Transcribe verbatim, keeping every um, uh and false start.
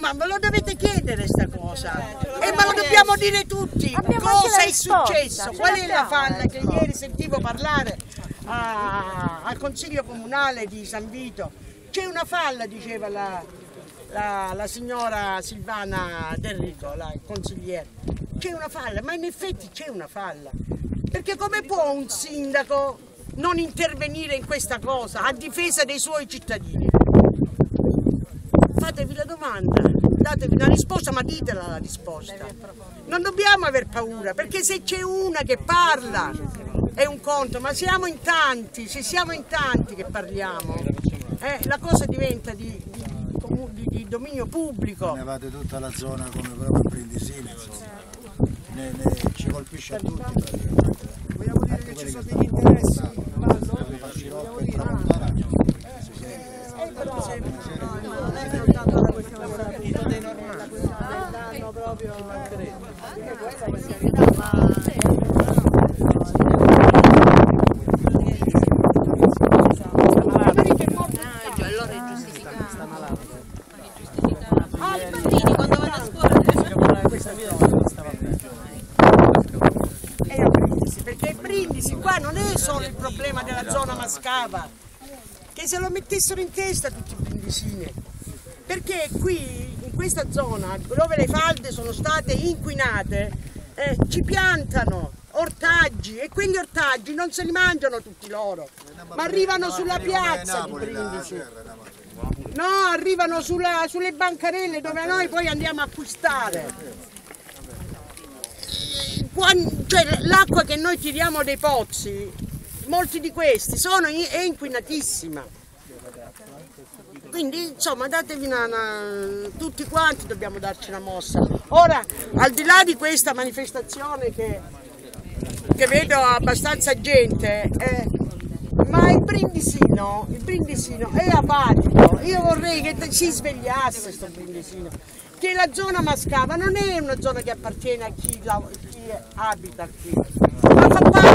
ma ve lo dovete chiedere sta cosa, e ma lo dobbiamo dire tutti, Abbiamo cosa è risposta, successo, ce qual è la l'abbiamo, falla che ecco. ieri sentivo parlare a- al Consiglio Comunale di San Vito. C'è una falla, diceva la, la, la signora Silvana Del Rico, la consigliere, c'è una falla, ma in effetti c'è una falla, perché come può un sindaco non intervenire in questa cosa a difesa dei suoi cittadini? Fatevi la domanda, datevi una risposta, ma ditela la risposta. Non dobbiamo aver paura, perché se c'è una che parla è un conto, ma siamo in tanti, se siamo in tanti che parliamo, eh, la cosa diventa di, di, di, di dominio pubblico. Ne avete tutta la zona come proprio Brindisina, insomma. Ne, ne, ci colpisce a tutti praticamente. Vogliamo dire che ci sono degli interessi? Perché Brindisi qua non è solo il problema della zona Mascava, che se lo mettessero in testa tutti i brindisini, perché qui in questa zona dove le falde sono state inquinate eh, ci piantano ortaggi e quegli ortaggi non se li mangiano tutti loro, ma arrivano sulla piazza di Brindisi. No, arrivano sulla, sulle bancarelle dove noi poi andiamo a acquistare. Cioè, l'acqua che noi tiriamo dai pozzi, molti di questi sono è inquinatissima. Quindi insomma datevi una, una, tutti quanti dobbiamo darci una mossa. Ora, al di là di questa manifestazione che, che vedo abbastanza gente, eh, ma il Brindisino, il Brindisino è apatico. Io vorrei che si svegliasse questo Brindisino, che la zona Mascava non è una zona che appartiene a chi, la, chi abita qui, ma fa parte